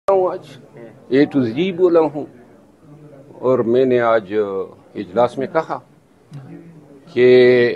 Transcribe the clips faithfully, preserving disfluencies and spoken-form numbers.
हूँ आज ए टू जी बोला हूँ। और मैंने आज इजलास में कहा कि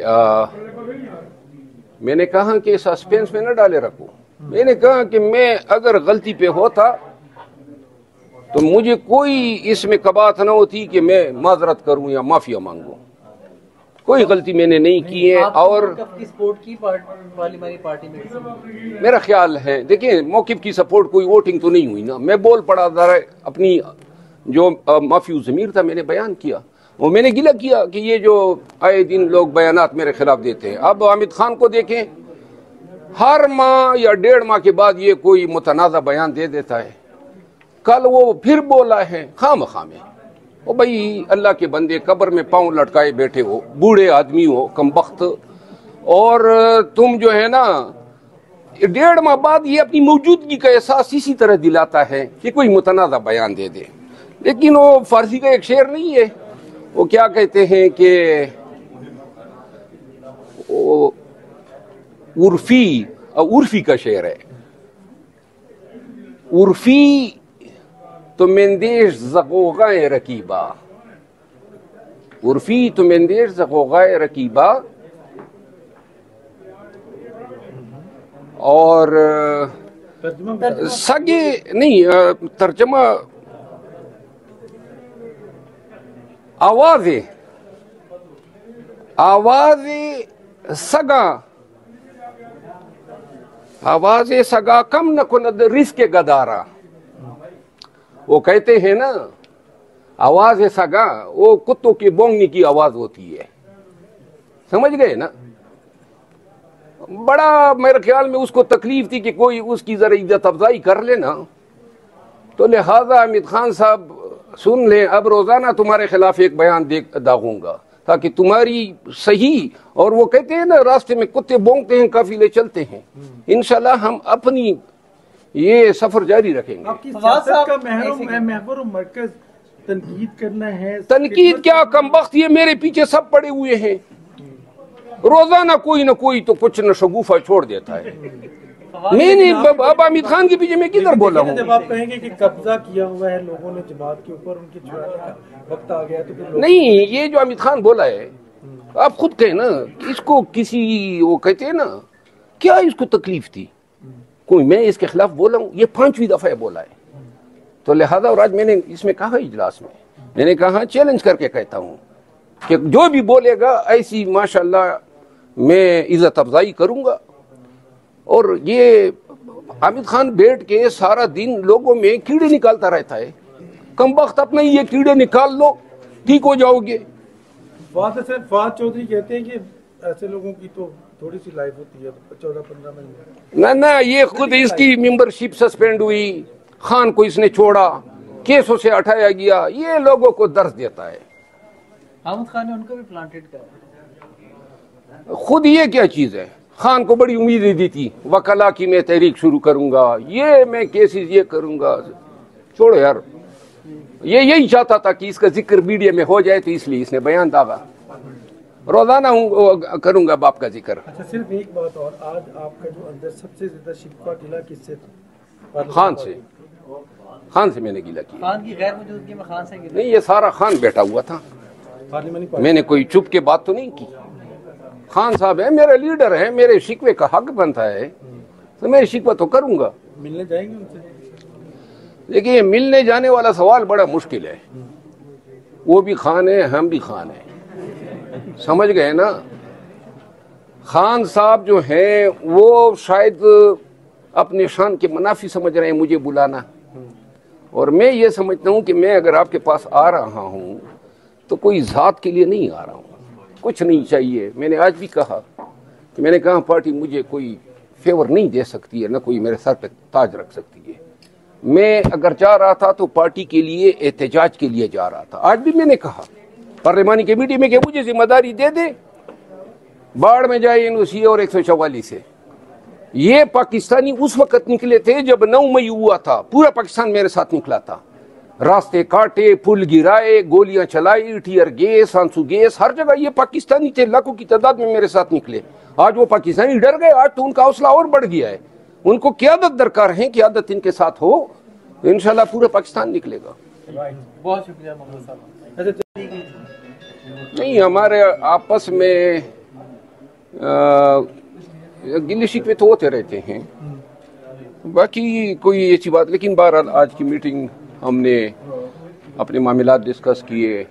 मैंने कहा कि सस्पेंस में न डाले रखो। मैंने कहा कि मैं अगर गलती पे होता तो मुझे कोई इसमें कबात न होती कि मैं माजरत करूं या माफिया मांगूं। कोई गलती मैंने नहीं की है। और सपोर्ट की पार्लियामेंट्री पार्टी में मेरा ख्याल है, देखिए मौकिफ की सपोर्ट कोई वोटिंग तो नहीं हुई ना। मैं बोल पड़ा था, अपनी जो माफी ज़मीर था मैंने बयान किया और मैंने गिला किया कि ये जो आए दिन लोग बयानात मेरे खिलाफ देते हैं। अब हामिद खान को देखें, हर माह या डेढ़ माह के बाद ये कोई मुतनाज़ा बयान दे देता है। कल वो फिर बोला है खाम खामे। ओ भाई अल्लाह के बंदे, कब्र में पांव लटकाए बैठे हो, बूढ़े आदमी हो, कमबख्त, और तुम जो है ना डेढ़ माह बाद ये अपनी मौजूदगी का एहसास इसी तरह दिलाता है कि कोई मुतनाज़ा बयान दे दे। लेकिन वो फारसी का एक शेर नहीं है, वो क्या कहते हैं कि वो उर्फी उर्फी का शेर है, उर्फी तो मेंदेश ज़क़ोग़ाए रकीबा, उर्फी तो मेंदेश ज़क़ोग़ाए रकीबा। और सगे नहीं, तर्जमा आवाज़े आवाज़े सगा आवाज़े सगा कम न कुनद रिस्क गदारा। वो कहते हैं ना, आवाज़ सगा वो कुत्तों की बोंगने की आवाज होती है। समझ गए ना? बड़ा मेरे ख्याल में उसको तकलीफ थी कि कोई उसकी जरा इज्जत अफजाई कर लेना, तो लिहाजा हामिद खान साहब सुन लें, अब रोजाना तुम्हारे खिलाफ एक बयान दे दागूंगा ताकि तुम्हारी सही। और वो कहते हैं ना, रास्ते में कुत्ते बोंगते हैं काफिले चलते हैं। इंशाल्लाह हम अपनी ये सफर जारी रखेंगे। आपकी सियासत का महवर और मरकज तनकीद करना है। तनकीद क्या, कमबख्त ये मेरे पीछे सब पड़े हुए हैं। रोजाना कोई ना कोई तो कुछ न शगुफा छोड़ देता है। मैंने अब हामिद खान के पीछे मैं किधर बोला हूँ? जब आप कहेंगे कि कब्जा किया हुआ है लोगों ने जमात के ऊपर, उनके छुड़ाने का वक्त आ गया, तो फिर नहीं, ये जो हामिद खान बोला है, आप खुद कहें ना, इसको किसी वो कहते हैं ना, क्या इसको तकलीफ थी? कोई मैं इसके खिलाफ बोला हूँ? ये पांचवी दफा बोला है। तो लिहाजा और आज मैंने इसमें कहा इजलास में, मैंने कहा चैलेंज करके कहता हूँ कि जो भी बोलेगा ऐसी माशाल्लाह मैं इज्जत अफजाई करूंगा। और ये हामिद खान बैठ के सारा दिन लोगों में कीड़े निकालता रहता है। कम वक्त अपने ये कीड़े निकाल लो, ठीक हो जाओगे। फवाद चौधरी कहते हैं कि ऐसे लोगों की तो थोड़ी सी लाइफ होती है, चौदह पंद्रह महीने। ना ना, ये खुद इसकी मेंबरशिप सस्पेंड हुई, खान को इसने छोड़ा, केसों से हटाया गया, ये लोगों को दर्द देता है। हामिद खान ने उनको भी प्लांटेड किया। खुद ये क्या चीज है? खान को बड़ी उम्मीदें दी थी, वकला की मैं तहरीक शुरू करूंगा, ये मैं केसेस ये करूंगा। छोड़ो यार, ये यही चाहता था कि इसका जिक्र मीडिया में हो जाए, तो इसलिए इसने बयान दागा। रोजाना हूँ करूंगा बाप का जिक्र। अच्छा, सिर्फ एक बात और, आज आपका जो अंदर सबसे ज्यादा शिकवा गिला किससे था? खान से। खान से मैंने गिला किया। खान की गैर मौजूदगी में खान से गिला? नहीं, ये सारा खान बैठा हुआ था, मैंने कोई चुप के बात तो नहीं की। खान साहब है, मेरे लीडर है, मेरे शिकवे का हक बनता है, तो मैं शिकवा तो करूंगा। मिलने जाएंगे उनसे? देखिए, मिलने जाने वाला सवाल बड़ा मुश्किल है। वो भी खान है, हम भी खान है, समझ गए ना? खान साहब जो हैं वो शायद अपने शान के मुनाफी समझ रहे हैं मुझे बुलाना, और मैं ये समझता हूँ कि मैं अगर आपके पास आ रहा हूँ तो कोई ज़ात के लिए नहीं आ रहा हूँ, कुछ नहीं चाहिए। मैंने आज भी कहा कि मैंने कहा पार्टी मुझे कोई फेवर नहीं दे सकती है, ना कोई मेरे सर पे ताज रख सकती है। मैं अगर जा रहा था तो पार्टी के लिए, एहतजाज के लिए जा रहा था। आज भी मैंने कहा पार्लियामानी कमेटी में कि मुझे जिम्मेदारी दे दे, बाढ़ में जाए एनओसी और एक सौ चौवालीस से। ये पाकिस्तानी उस वक्त निकले थे जब नौ मई हुआ था, पूरा पाकिस्तान मेरे साथ निकला था। रास्ते काटे, पुल गिराए, गोलियां चलाई, टीयर गैस, आंसू गैस, हर जगह ये पाकिस्तानी थे, लाखों की तादाद में मेरे साथ निकले। आज वो पाकिस्तानी डर गए, आज तो उनका हौसला और बढ़ गया है। उनको क़यादत दरकार है, क़यादत इनके साथ हो तो इंशाल्लाह पूरा पाकिस्तान निकलेगा। बहुत शुक्रिया मोहम्मद साहब। अच्छा, नहीं, हमारे आपस में गिले शिकवे तो होते रहते हैं, बाकी कोई ऐसी बात। लेकिन बहरहाल आज की मीटिंग हमने अपने मामलात डिस्कस किए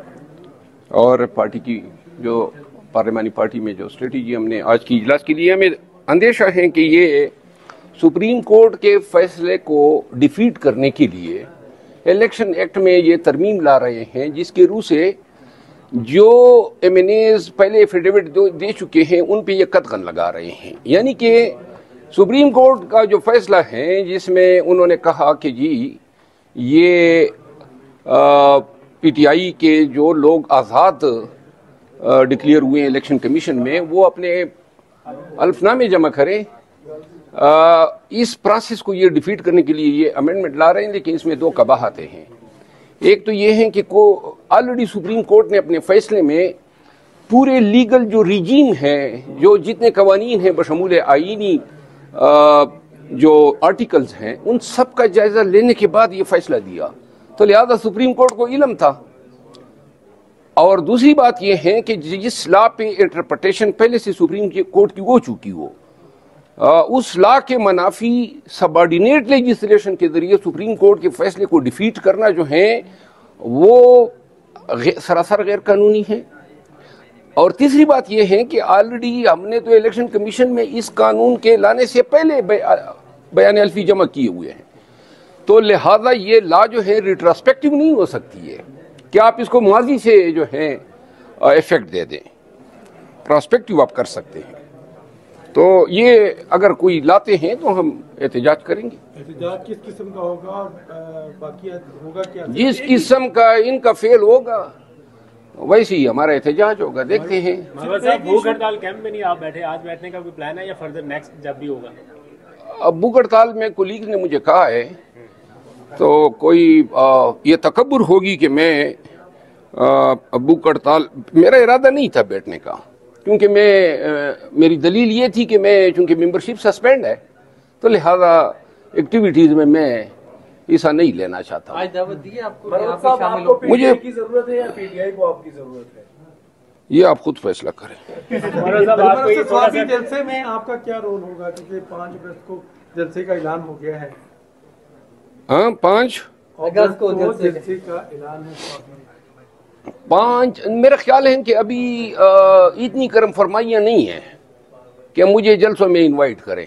और पार्टी की जो पार्लिमानी पार्टी में जो स्ट्रेटजी हमने आज की इजलास के लिए, हमें अंदेशा है कि ये सुप्रीम कोर्ट के फैसले को डिफीट करने के लिए इलेक्शन एक्ट में ये तरमीम ला रहे हैं, जिसके रूह से जो एम एन एज पहले एफिडेविट दे चुके हैं उन पे ये कतगन लगा रहे हैं। यानी कि सुप्रीम कोर्ट का जो फैसला है जिसमें उन्होंने कहा कि जी ये पी टी आई के जो लोग आज़ाद डिक्लेयर हुए हैं इलेक्शन कमीशन में, वो अपने अल्फनामे जमा करें। आ, इस प्रोसेस को ये डिफीट करने के लिए ये अमेंडमेंट ला रहे हैं, लेकिन इसमें दो कबाहतें हैं। एक तो ये है कि को ऑलरेडी सुप्रीम कोर्ट ने अपने फैसले में पूरे लीगल जो रिजीम है, जो जितने कवानीन हैं बशमूल आईनी जो आर्टिकल्स हैं, उन सब का जायजा लेने के बाद ये फैसला दिया। तो लिहाजा सुप्रीम कोर्ट को इल्म था। और दूसरी बात यह है कि जिस लॉ पे इंटरप्रिटेशन पहले से सुप्रीम कोर्ट की हो चुकी हो, आ, उस लॉ के मनाफी सबऑर्डिनेट लेजिस्लेशन के जरिए सुप्रीम कोर्ट के फैसले को डिफीट करना जो है वो सरासर गैर कानूनी है। और तीसरी बात यह है कि ऑलरेडी हमने तो इलेक्शन कमीशन में इस कानून के लाने से पहले बयान अल्फी जमा किए हुए हैं, तो लिहाजा ये लॉ जो है रिट्रोस्पेक्टिव नहीं हो सकती है कि आप इसको माजी से जो है इफेक्ट दे दें, प्रोस्पेक्टिव आप कर सकते हैं। तो ये अगर कोई लाते हैं तो हम एहतजाज करेंगे। एहतजाज किस किस्म का होगा और बाकी होगा क्या? जिस किस्म का इनका फेल होगा वैसे ही हमारा एहतजाज होगा। देखते हैं। भूख हड़ताल कैंप में नहीं आप बैठे, आज बैठने का कोई प्लान है या फर्दर नेक्स्ट जब भी होगा? अब भूख हड़ताल में कोलीग ने मुझे कहा है, तो कोई आ, ये तकब्बुर होगी कि मैं भूख हड़ताल, मेरा इरादा नहीं था बैठने का, क्योंकि मैं आ, मेरी दलील ये थी कि मैं चूंकि मेंबरशिप सस्पेंड है तो लिहाजा एक्टिविटीज में मैं हिस्सा नहीं लेना चाहता। आज दावत दी आपको कि मरहबा आप साहब, शामिल आपको हो? मुझे पीटीआई की जरूरत है या पीटीआई को आपकी जरूरत है? ये आप खुद फैसला करें। स्वाति जलसे में आपका क्या रोल होगा, क्योंकि पाँच अगस्त को जलसे का ऐलान हो गया है? हाँ, पाँच अगस्त को जलसे जलसे का ऐलान है। पाँच मेरा ख्याल है कि अभी आ, इतनी करम फरमाइयाँ नहीं है कि मुझे जलसों में इनवाइट करें।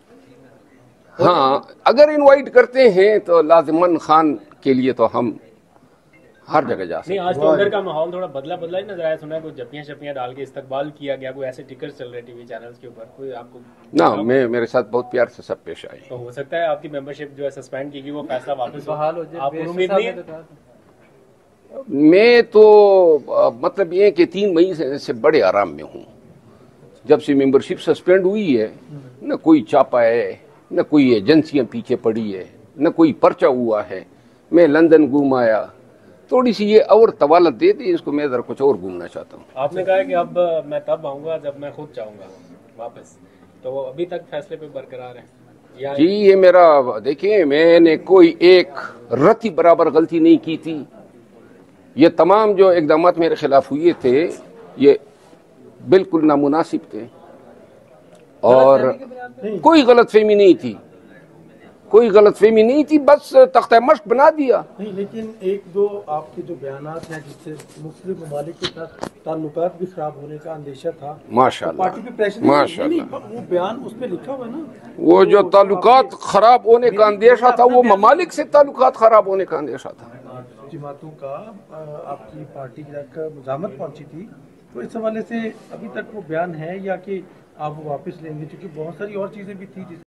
हाँ, अगर इनवाइट करते हैं तो लाजिमन खान के लिए तो हम हर जगह जा सकते हैं। आज तो अंदर का माहौल थोड़ा बदला बदला ही नजर आया। सुना है कुछ जपियां शपियां डाल के इस्तकबाल किया गया, कोई ऐसे टिकट चल रहे टीवी चैनल्स के ऊपर, कोई आपको ना? मैं मेरे साथ बहुत प्यार से सब पेश आए। तो हो सकता है आपकी मेंबरशिप जो है सस्पेंड की गई वो फैसला वापस बहाल हो जाए। आपको उम्मीद नहीं है? मैं तो आ, मतलब ये कि तीन महीने से बड़े आराम में हूँ। जब से मेंबरशिप सस्पेंड हुई है, न कोई चापा है, न कोई एजेंसियां पीछे पड़ी है, न कोई पर्चा हुआ है। मैं लंदन घूम आया, थोड़ी सी ये और तवालत दे दे इसको, मैं इधर कुछ और घूमना चाहता हूँ। आपने कहा कि अब मैं तब आऊंगा जब मैं खुद चाहूंगा वापस, तो वो अभी तक फैसले पे बरकरार है या? जी, ये मेरा, देखिए मैंने कोई एक रत्ती बराबर गलती नहीं की थी। ये तमाम जो इकदाम मेरे खिलाफ हुए थे ये बिल्कुल नामुनासिब थे और कोई गलतफहमी नहीं थी, कोई गलतफहमी नहीं थी, बस तख्ता मश्क बना दिया। नहीं, लेकिन एक दो आपके जो बयानात हैं जिससे मुस्लिम ममालिक के साथ ताल्लुकात भी खराब होने का अंदेशा था, माशाल्लाह, पार्टी पे प्रेशर माशाल्लाह, वो बयान उस पे लिखा हुआ है ना, वो जो ताल्लुकात खराब होने का अंदेशा था वो ममालिक से ताल्लुकात खराब होने का अंदेशा था। जमातों का आपकी पार्टी तक मज़ामत पहुंची थी, तो इस हवाले से अभी तक वो बयान है या कि आप वो वापस लेंगे, क्योंकि बहुत सारी और चीजें भी थी।